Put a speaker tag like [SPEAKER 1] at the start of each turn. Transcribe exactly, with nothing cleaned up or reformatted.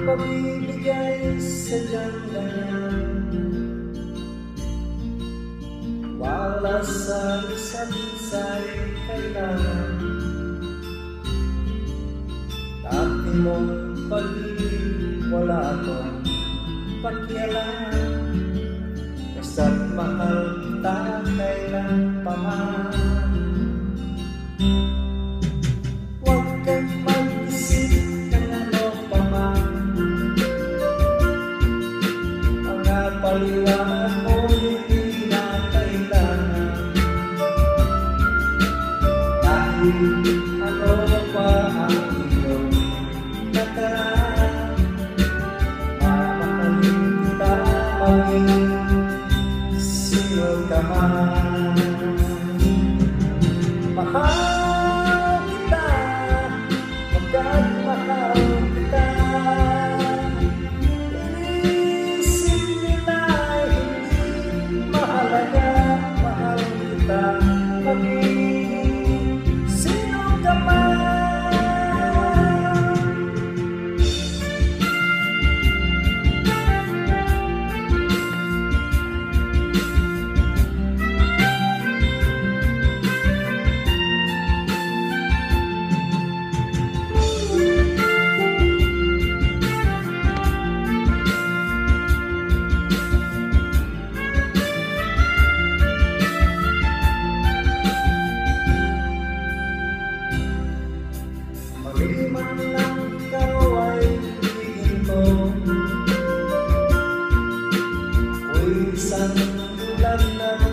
[SPEAKER 1] pabibigay sa ganyan. Wala sa isa't isa'y kailangan. Dati mong pag-ibig, wala akong pakialam. Basta't mahal kita kailan pa man. Huwag kang mag-isip ng ano pa man. Mga paliwanag mo hindi na kailangan. Dahil ano pa ang iyong nakaraan. Mamahalin kita maging sino ka man. Mahal kita, magkagmahal kita. Inisip nila hindi mahalaga. Mahal kita maging sino ka man. Maliman lang ikaw ay tingin mo. Ako'y isang tulad na